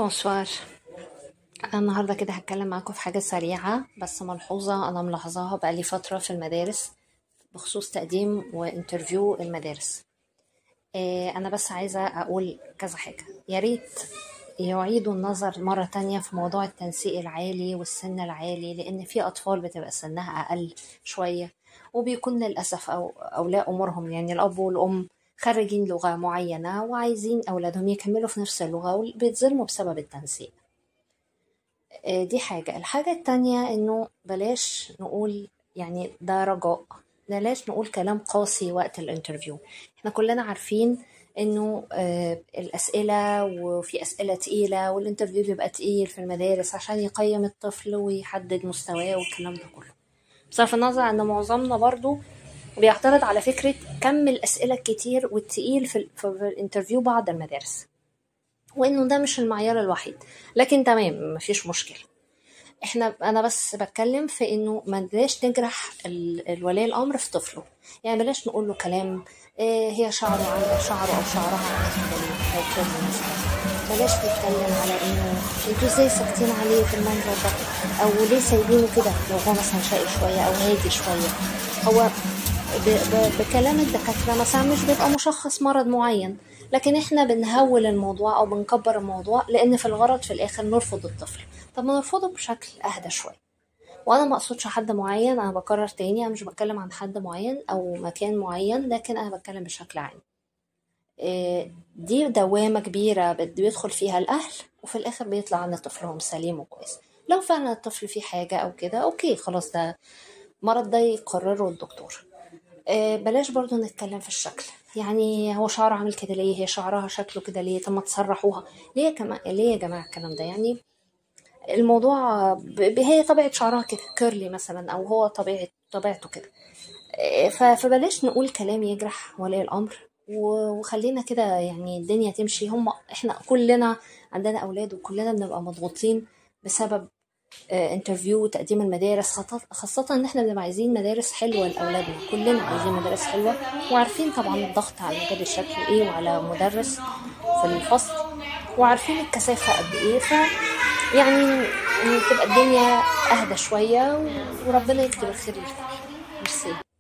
بونسوار. أنا النهاردة كده هتكلم معاكم في حاجة سريعة بس ملحوظة أنا ملاحظاها بقالي فترة في المدارس بخصوص تقديم وانترفيو المدارس. أنا بس عايزة أقول كذا حاجة. يا ريت يعيدوا النظر مرة تانية في موضوع التنسيق العالي والسن العالي، لأن في أطفال بتبقى سنها أقل شوية وبيكون للأسف أو أولياء أمورهم يعني الأب والأم خريجين لغة معينة وعايزين أولادهم يكملوا في نفس اللغة وبيتظلموا بسبب التنسيق. دي حاجة. الحاجة التانية إنه بلاش نقول يعني ده رجاء، بلاش نقول كلام قاسي وقت الانترفيو. احنا كلنا عارفين إنه الأسئلة وفي أسئلة تقيلة والانترفيو بيبقى تقيل في المدارس عشان يقيم الطفل ويحدد مستواه والكلام ده كله. بصرف النظر أن معظمنا برضو بيعترض على فكرة كم الأسئلة الكتير والتقيل في الانترفيو بعض المدارس، وإنه ده مش المعيار الوحيد، لكن تمام مفيش مشكلة. انا بس بتكلم في انه ما بلاش نجرح الولي الامر في طفله. يعني بلاش نقول له كلام هي شعره عامله شعره او شعرها عامله كده ليه او كده مثلا. بلاش نتكلم على انه انتوا ازاي ساكتين عليه في المنظر ده، او ليه سايبينه كده لو هو مثلا شقي شويه او هادي شويه. هو بكلام الدكاتره مثلا مش بيبقى مشخص مرض معين، لكن احنا بنهول الموضوع او بنكبر الموضوع لان في الغرض في الاخر نرفض الطفل. طب ما نرفضه بشكل اهدى شويه. وانا ما اقصدش حد معين، انا بكرر تاني انا مش بتكلم عن حد معين او مكان معين، لكن انا بتكلم بشكل عام. دي دوامه كبيره بيدخل فيها الاهل وفي الاخر بيطلع ان طفلهم سليم وكويس. لو فعلا الطفل فيه حاجه او كده اوكي خلاص، ده مرض ده يقرره الدكتور. بلاش برضو نتكلم في الشكل. يعني هو شعره عامل كده ليه، هي شعرها شكله كده ليه، طب ما تسرحوها ليه ليه يا جماعه الكلام ده؟ يعني الموضوع هي طبيعة شعرها كده كيرلي مثلا او هو طبيعته كده. فبلاش نقول كلام يجرح ولي الامر وخلينا كده يعني الدنيا تمشي. احنا كلنا عندنا اولاد وكلنا بنبقى مضغوطين بسبب انترفيو وتقديم المدارس، خاصة ان احنا بنبقى عايزين مدارس حلوة لأولادنا، كلنا عايزين مدارس حلوة وعارفين طبعا الضغط على المدرس شكله ايه وعلى مدرس في الفصل وعارفين الكثافة قد ايه. يعني تبقى الدنيا اهدى شوية وربنا يكتب الخير للكل. ميرسي.